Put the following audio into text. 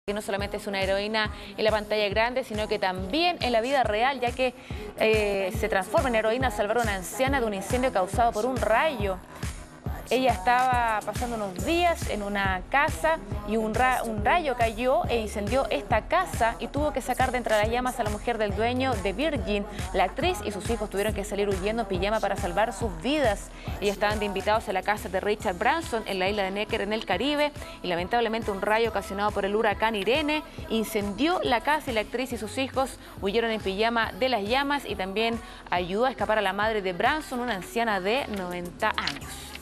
Que no solamente es una heroína en la pantalla grande, sino que también en la vida real, ya que se transforma en heroína al salvar a una anciana de un incendio causado por un rayo. Ella estaba pasando unos días en una casa y un rayo cayó e incendió esta casa y tuvo que sacar de entre las llamas a la mujer del dueño de Virgin. La actriz y sus hijos tuvieron que salir huyendo en pijama para salvar sus vidas. Ellos estaban de invitados a la casa de Richard Branson en la isla de Necker, en el Caribe, y lamentablemente un rayo ocasionado por el huracán Irene incendió la casa y la actriz y sus hijos huyeron en pijama de las llamas y también ayudó a escapar a la madre de Branson, una anciana de 90 años.